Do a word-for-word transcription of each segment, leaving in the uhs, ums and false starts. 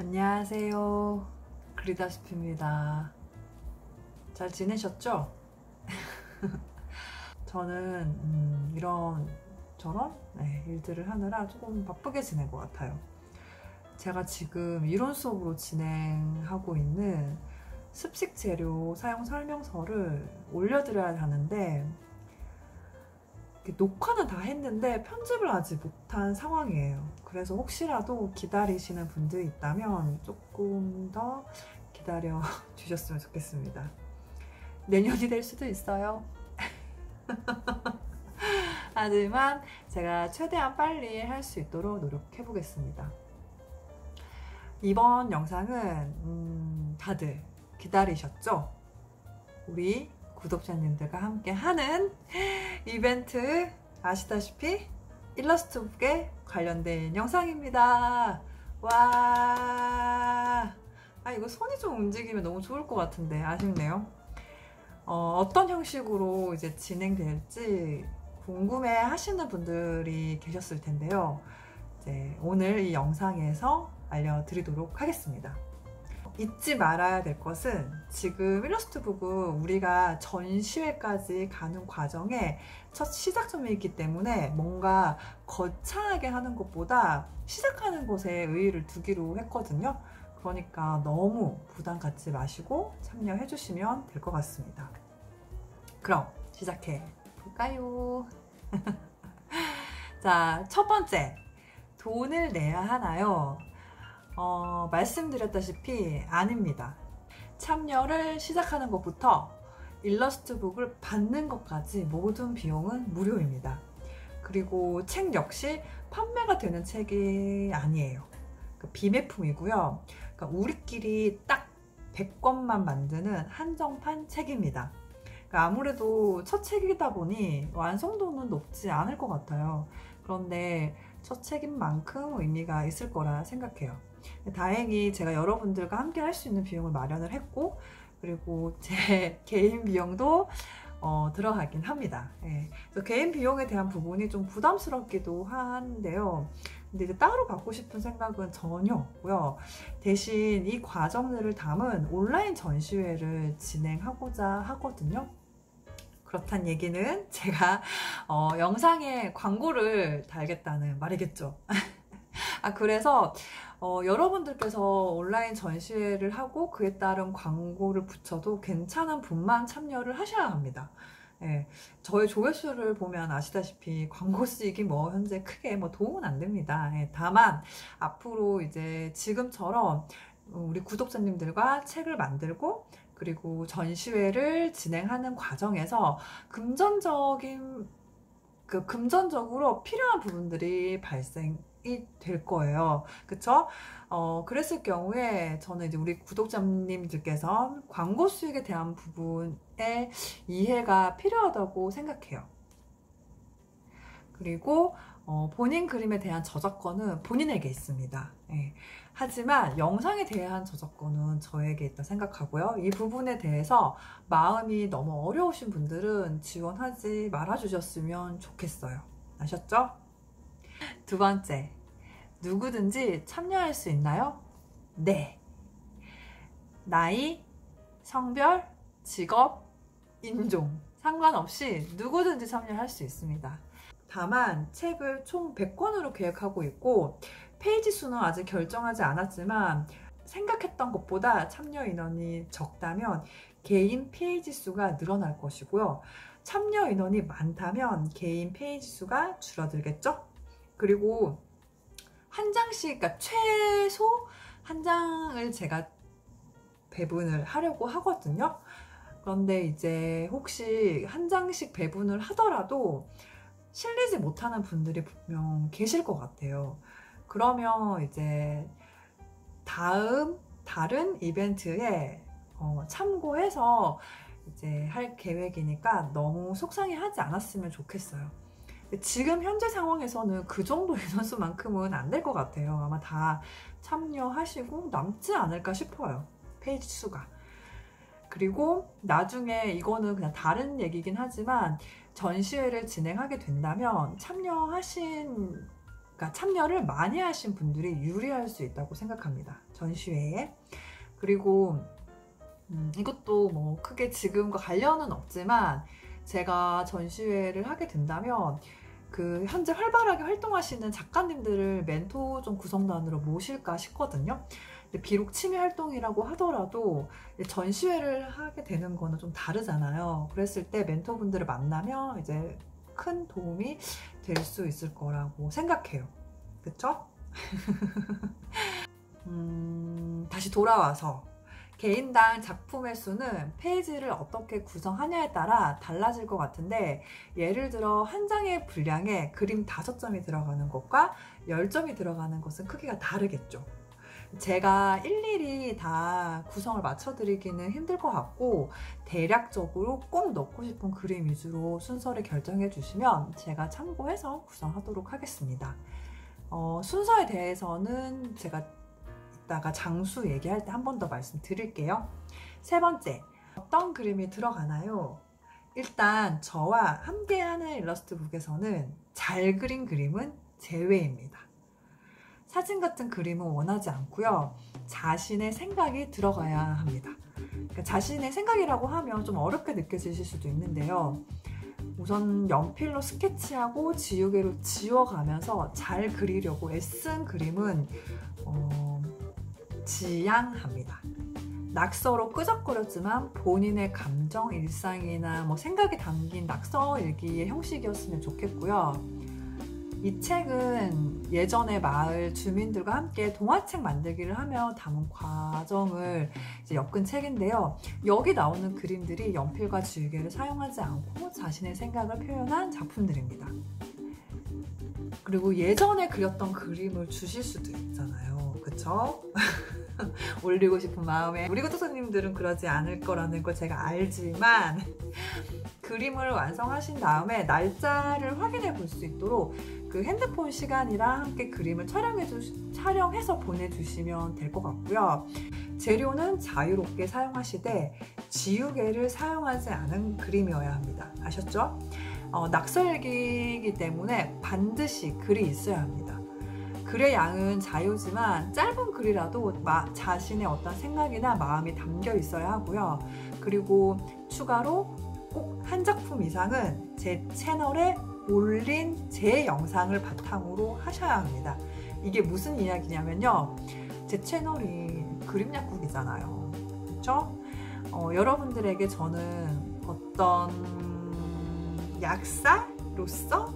안녕하세요. 그리다시피입니다. 잘 지내셨죠? 저는 음, 이런 저런 네, 일들을 하느라 조금 바쁘게 지낸 것 같아요. 제가 지금 이론 수업으로 진행하고 있는 습식 재료 사용 설명서를 올려드려야 하는데 녹화는 다 했는데 편집을 아직 못한 상황이에요. 그래서 혹시라도 기다리시는 분들이 있다면 조금 더 기다려 주셨으면 좋겠습니다. 내년이 될 수도 있어요. 하지만 제가 최대한 빨리 할 수 있도록 노력해 보겠습니다. 이번 영상은 음, 다들 기다리셨죠? 우리 구독자님들과 함께 하는 이벤트 아시다시피 일러스트북에 관련된 영상입니다. 와, 아 이거 손이 좀 움직이면 너무 좋을 것 같은데 아쉽네요. 어, 어떤 형식으로 이제 진행될지 궁금해 하시는 분들이 계셨을 텐데요. 이제 오늘 이 영상에서 알려드리도록 하겠습니다. 잊지 말아야 될 것은 지금 일러스트북은 우리가 전시회까지 가는 과정에 첫 시작점이기 때문에 뭔가 거창하게 하는 것보다 시작하는 것에 의의를 두기로 했거든요. 그러니까 너무 부담 갖지 마시고 참여해 주시면 될 것 같습니다. 그럼 시작해 볼까요? 자, 첫 번째, 돈을 내야 하나요? 어, 말씀드렸다시피 아닙니다. 참여를 시작하는 것부터 일러스트북을 받는 것까지 모든 비용은 무료입니다. 그리고 책 역시 판매가 되는 책이 아니에요. 그러니까 비매품이고요. 그러니까 우리끼리 딱 백 권만 만드는 한정판 책입니다. 그러니까 아무래도 첫 책이다 보니 완성도는 높지 않을 것 같아요. 그런데 첫 책인 만큼 의미가 있을 거라 생각해요. 다행히 제가 여러분들과 함께 할 수 있는 비용을 마련을 했고, 그리고 제 개인 비용도 어, 들어가긴 합니다. 예. 그래서 개인 비용에 대한 부분이 좀 부담스럽기도 한데요. 근데 이제 따로 받고 싶은 생각은 전혀 없고요. 대신 이 과정들을 담은 온라인 전시회를 진행하고자 하거든요. 그렇단 얘기는 제가 어, 영상에 광고를 달겠다는 말이겠죠. 아, 그래서 어, 여러분들께서 온라인 전시회를 하고 그에 따른 광고를 붙여도 괜찮은 분만 참여를 하셔야 합니다. 예, 저의 조회수를 보면 아시다시피 광고 수익이 뭐 현재 크게 뭐 도움은 안 됩니다. 예, 다만 앞으로 이제 지금처럼 우리 구독자님들과 책을 만들고 그리고 전시회를 진행하는 과정에서 금전적인 그 금전적으로 필요한 부분들이 발생이 될 거예요. 그쵸? 어, 그랬을 경우에 저는 이제 우리 구독자님들께서 광고 수익에 대한 부분에 이해가 필요하다고 생각해요. 그리고 어, 본인 그림에 대한 저작권은 본인에게 있습니다. 예. 하지만 영상에 대한 저작권은 저에게 있다 생각하고요. 이 부분에 대해서 마음이 너무 어려우신 분들은 지원하지 말아주셨으면 좋겠어요. 아셨죠? 두 번째, 누구든지 참여할 수 있나요? 네. 나이, 성별, 직업, 인종 상관없이 누구든지 참여할 수 있습니다. 다만 책을 총 백 권으로 계획하고 있고 페이지 수는 아직 결정하지 않았지만 생각했던 것보다 참여 인원이 적다면 개인 페이지 수가 늘어날 것이고요. 참여 인원이 많다면 개인 페이지 수가 줄어들겠죠? 그리고 한 장씩, 그러니까 최소 한 장을 제가 배분을 하려고 하거든요. 그런데 이제 혹시 한 장씩 배분을 하더라도 실리지 못하는 분들이 분명 계실 것 같아요. 그러면 이제 다음 다른 이벤트에 어, 참고해서 이제 할 계획이니까 너무 속상해하지 않았으면 좋겠어요. 지금 현재 상황에서는 그 정도 인원수만큼은 안 될 것 같아요. 아마 다 참여하시고 남지 않을까 싶어요. 페이지 수가. 그리고 나중에 이거는 그냥 다른 얘기긴 하지만 전시회를 진행하게 된다면 참여하신 그러니까 참여를 많이 하신 분들이 유리할 수 있다고 생각합니다. 전시회에. 그리고 음, 이것도 뭐 크게 지금과 관련은 없지만 제가 전시회를 하게 된다면 그 현재 활발하게 활동하시는 작가님들을 멘토 좀 구성단으로 모실까 싶거든요. 근데 비록 취미 활동이라고 하더라도 전시회를 하게 되는 거는 좀 다르잖아요. 그랬을 때 멘토분들을 만나면 이제 큰 도움이 될 수 있을 거라고 생각해요. 그쵸? 음, 다시 돌아와서 개인당 작품의 수는 페이지를 어떻게 구성하냐에 따라 달라질 것 같은데, 예를 들어 한 장의 분량에 그림 다섯 점이 들어가는 것과 열 점이 들어가는 것은 크기가 다르겠죠. 제가 일일이 다 구성을 맞춰드리기는 힘들 것 같고, 대략적으로 꼭 넣고 싶은 그림 위주로 순서를 결정해 주시면 제가 참고해서 구성하도록 하겠습니다. 어, 순서에 대해서는 제가 이따가 장수 얘기할 때 한 번 더 말씀드릴게요. 세 번째, 어떤 그림이 들어가나요? 일단 저와 함께하는 일러스트북에서는 잘 그린 그림은 제외입니다. 사진 같은 그림은 원하지 않고요. 자신의 생각이 들어가야 합니다. 그러니까 자신의 생각이라고 하면 좀 어렵게 느껴지실 수도 있는데요. 우선 연필로 스케치하고 지우개로 지워가면서 잘 그리려고 애쓴 그림은 어, 지양합니다. 낙서로 끄적거렸지만 본인의 감정, 일상이나 뭐 생각이 담긴 낙서 일기의 형식이었으면 좋겠고요. 이 책은 예전에 마을 주민들과 함께 동화책 만들기를 하며 담은 과정을 이제 엮은 책인데요. 여기 나오는 그림들이 연필과 지우개를 사용하지 않고 자신의 생각을 표현한 작품들입니다. 그리고 예전에 그렸던 그림을 주실 수도 있잖아요. 그쵸? 올리고 싶은 마음에. 우리 구독자님들은 그러지 않을 거라는 걸 제가 알지만 그림을 완성하신 다음에 날짜를 확인해 볼 수 있도록 그 핸드폰 시간이랑 함께 그림을 촬영해 주, 촬영해서 보내주시면 될 것 같고요. 재료는 자유롭게 사용하시되 지우개를 사용하지 않은 그림이어야 합니다. 아셨죠? 어, 낙서일기이기 때문에 반드시 글이 있어야 합니다. 글의 양은 자유지만 짧은 글이라도 마, 자신의 어떤 생각이나 마음이 담겨 있어야 하고요. 그리고 추가로 꼭 한 작품 이상은 제 채널에 올린 제 영상을 바탕으로 하셔야 합니다. 이게 무슨 이야기냐면요. 제 채널이 그림 약국이잖아요. 그렇죠? 어, 여러분들에게 저는 어떤 약사로서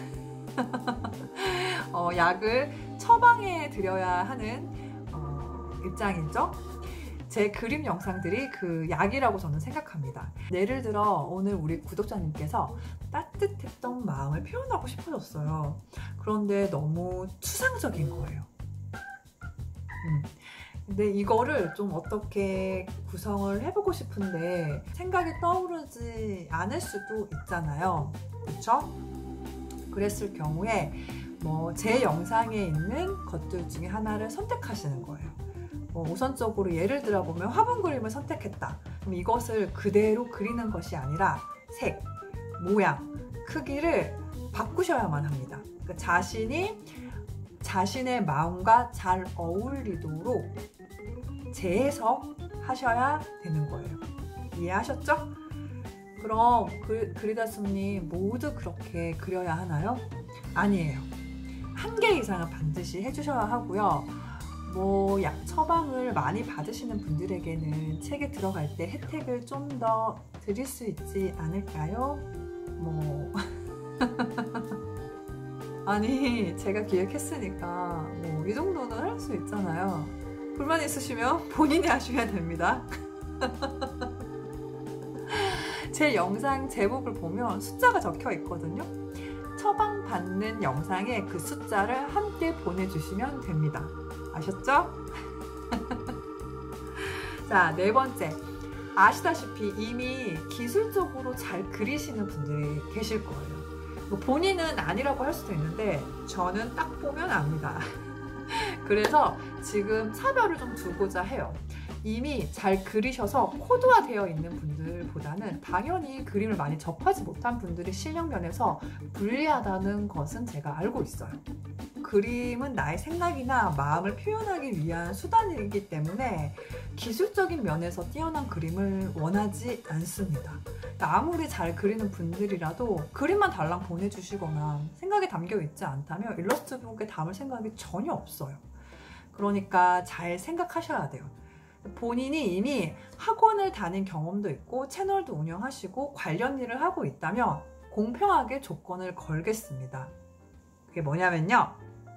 어, 약을 처방해 드려야 하는 어, 입장이죠. 제 그림 영상들이 그 약이라고 저는 생각합니다. 예를 들어 오늘 우리 구독자님께서 따뜻했던 마음을 표현하고 싶어졌어요. 그런데 너무 추상적인 거예요. 음. 근데 이거를 좀 어떻게 구성을 해보고 싶은데 생각이 떠오르지 않을 수도 있잖아요. 그렇죠? 그랬을 경우에 뭐 제 영상에 있는 것들 중에 하나를 선택하시는 거예요. 뭐 우선적으로 예를 들어 보면 화분 그림을 선택했다. 그럼 이것을 그대로 그리는 것이 아니라 색, 모양, 크기를 바꾸셔야만 합니다. 그러니까 자신이 자신의 마음과 잘 어울리도록 재해석하셔야 되는 거예요. 이해하셨죠? 그럼 그, 그리다스님 모두 그렇게 그려야 하나요? 아니에요. 한 개 이상은 반드시 해주셔야 하고요. 뭐 약 처방을 많이 받으시는 분들에게는 책에 들어갈 때 혜택을 좀 더 드릴 수 있지 않을까요? 뭐 아니 제가 기획했으니까 뭐 이 정도는 할 수 있잖아요. 불만 있으시면 본인이 하셔야 됩니다. 제 영상 제목을 보면 숫자가 적혀 있거든요. 처방받는 영상에 그 숫자를 함께 보내주시면 됩니다. 아셨죠? 자, 네 번째. 아시다시피 이미 기술적으로 잘 그리시는 분들이 계실 거예요. 뭐 본인은 아니라고 할 수도 있는데 저는 딱 보면 압니다. 그래서 지금 차별을 좀 두고자 해요. 이미 잘 그리셔서 코드화되어 있는 분들보다는 당연히 그림을 많이 접하지 못한 분들이 실력 면에서 불리하다는 것은 제가 알고 있어요. 그림은 나의 생각이나 마음을 표현하기 위한 수단이기 때문에 기술적인 면에서 뛰어난 그림을 원하지 않습니다. 아무리 잘 그리는 분들이라도 그림만 달랑 보내주시거나 생각이 담겨 있지 않다면 일러스트북에 담을 생각이 전혀 없어요. 그러니까 잘 생각하셔야 돼요. 본인이 이미 학원을 다닌 경험도 있고 채널도 운영하시고 관련 일을 하고 있다면 공평하게 조건을 걸겠습니다. 그게 뭐냐면요.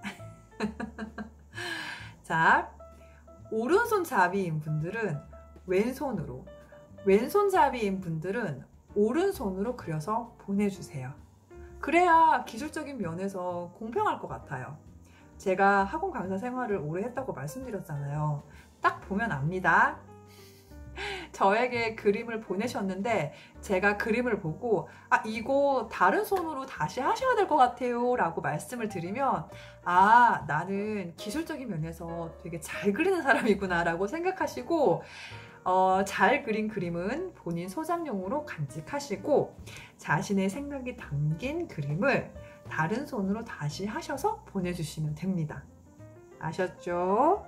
자, 오른손잡이인 분들은 왼손으로, 왼손잡이인 분들은 오른손으로 그려서 보내주세요. 그래야 기술적인 면에서 공평할 것 같아요. 제가 학원 강사 생활을 오래 했다고 말씀드렸잖아요. 딱 보면 압니다. 저에게 그림을 보내셨는데 제가 그림을 보고 아 이거 다른 손으로 다시 하셔야 될 것 같아요 라고 말씀을 드리면 아 나는 기술적인 면에서 되게 잘 그리는 사람이구나 라고 생각하시고 어, 잘 그린 그림은 본인 소장용으로 간직하시고 자신의 생각이 담긴 그림을 다른 손으로 다시 하셔서 보내주시면 됩니다. 아셨죠?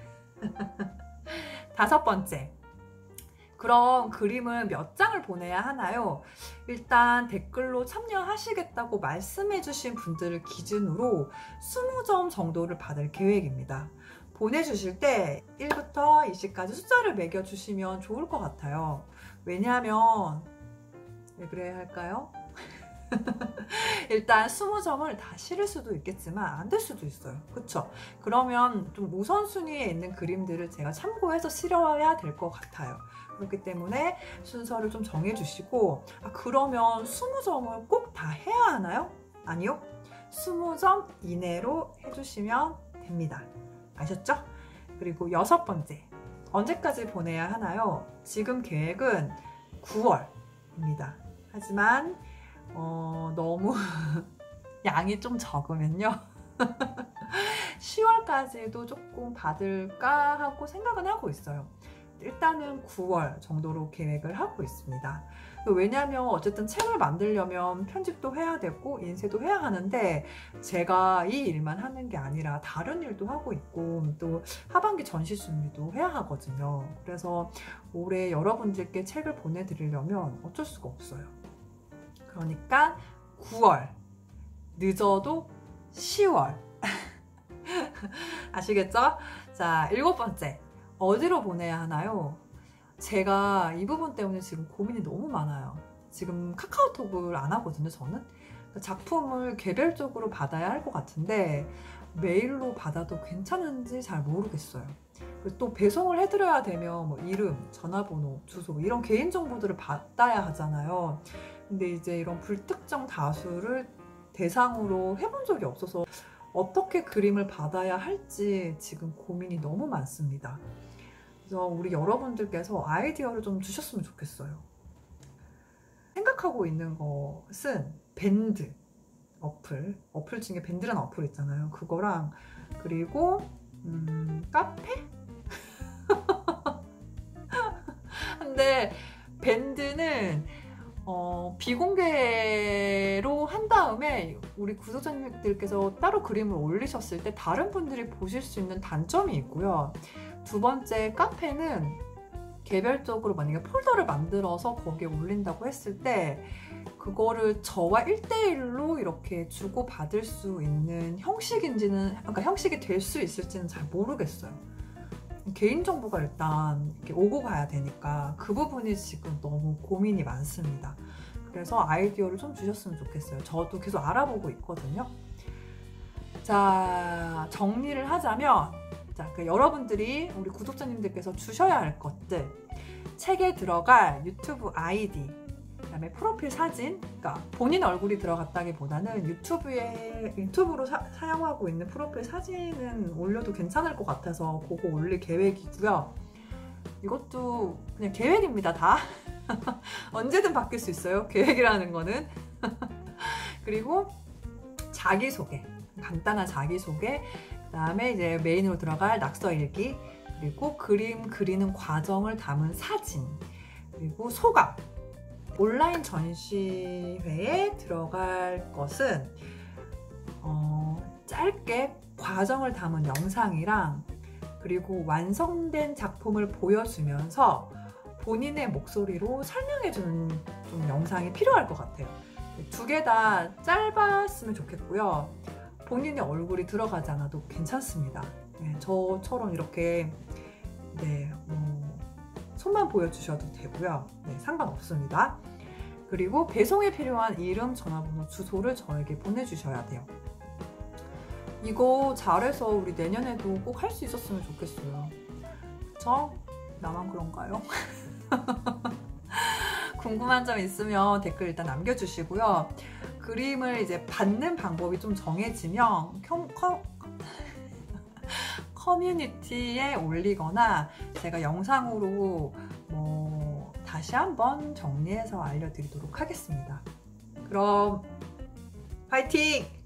다섯 번째, 그럼 그림을 몇 장을 보내야 하나요? 일단 댓글로 참여하시겠다고 말씀해 주신 분들을 기준으로 이십 점 정도를 받을 계획입니다. 보내주실 때 일부터 이십까지 숫자를 매겨주시면 좋을 것 같아요. 왜냐하면 왜 그래야 할까요? 일단 이십 점을 다 실을 수도 있겠지만 안 될 수도 있어요. 그쵸? 그러면 좀 우선순위에 있는 그림들을 제가 참고해서 실어야 될 것 같아요. 그렇기 때문에 순서를 좀 정해주시고 아 그러면 이십 점을 꼭 다 해야 하나요? 아니요. 이십 점 이내로 해주시면 됩니다. 아셨죠? 그리고 여섯 번째, 언제까지 보내야 하나요? 지금 계획은 구월입니다. 하지만 어, 너무 양이 좀 적으면요 시월까지도 조금 받을까 하고 생각은 하고 있어요. 일단은 구월 정도로 계획을 하고 있습니다. 왜냐하면 어쨌든 책을 만들려면 편집도 해야 되고 인쇄도 해야 하는데 제가 이 일만 하는 게 아니라 다른 일도 하고 있고 또 하반기 전시 준비도 해야 하거든요. 그래서 올해 여러분들께 책을 보내드리려면 어쩔 수가 없어요. 그러니까 구월, 늦어도 시월. 아시겠죠? 자, 일곱 번째, 어디로 보내야 하나요? 제가 이 부분 때문에 지금 고민이 너무 많아요. 지금 카카오톡을 안 하거든요, 저는. 작품을 개별적으로 받아야 할 것 같은데 메일로 받아도 괜찮은지 잘 모르겠어요. 또 배송을 해드려야 되면 뭐 이름, 전화번호, 주소 이런 개인정보들을 받아야 하잖아요. 근데 이제 이런 불특정 다수를 대상으로 해본 적이 없어서 어떻게 그림을 받아야 할지 지금 고민이 너무 많습니다. 그래서 우리 여러분들께서 아이디어를 좀 주셨으면 좋겠어요. 생각하고 있는 것은 밴드 어플, 어플 중에 밴드라는 어플 있잖아요. 그거랑 그리고 음, 카페? 근데 밴드는 어, 비공개로 한 다음에 우리 구독자님들께서 따로 그림을 올리셨을 때 다른 분들이 보실 수 있는 단점이 있고요. 두 번째, 카페는 개별적으로 만약에 폴더를 만들어서 거기에 올린다고 했을 때 그거를 저와 일 대일로 이렇게 주고받을 수 있는 형식인지는, 그러니까 형식이 될 수 있을지는 잘 모르겠어요. 개인정보가 일단 이렇게 오고 가야 되니까 그 부분이 지금 너무 고민이 많습니다. 그래서 아이디어를 좀 주셨으면 좋겠어요. 저도 계속 알아보고 있거든요. 자, 정리를 하자면 자, 그러니까 여러분들이 우리 구독자님들께서 주셔야 할 것들, 책에 들어갈 유튜브 아이디, 그 다음에 프로필 사진, 그러니까 본인 얼굴이 들어갔다기보다는 유튜브에, 유튜브로 사, 사용하고 있는 프로필 사진은 올려도 괜찮을 것 같아서 그거 올릴 계획이고요. 이것도 그냥 계획입니다, 다. 언제든 바뀔 수 있어요, 계획이라는 거는. 그리고 자기소개, 간단한 자기소개, 그 다음에 이제 메인으로 들어갈 낙서 일기, 그리고 그림 그리는 과정을 담은 사진, 그리고 소감. 온라인 전시회에 들어갈 것은 어, 짧게 과정을 담은 영상이랑 그리고 완성된 작품을 보여주면서 본인의 목소리로 설명해주는 좀 영상이 필요할 것 같아요. 두 개 다 짧았으면 좋겠고요. 본인의 얼굴이 들어가지 않아도 괜찮습니다. 네, 저처럼 이렇게 네, 뭐 손만 보여주셔도 되고요. 네, 상관없습니다. 그리고 배송에 필요한 이름, 전화번호, 주소를 저에게 보내주셔야 돼요. 이거 잘해서 우리 내년에도 꼭 할 수 있었으면 좋겠어요. 그쵸? 나만 그런가요? 궁금한 점 있으면 댓글 일단 남겨주시고요. 그림을 이제 받는 방법이 좀 정해지면 컴, 컴, 커뮤니티에 올리거나 제가 영상으로 뭐 다시 한번 정리해서 알려드리도록 하겠습니다. 그럼 파이팅!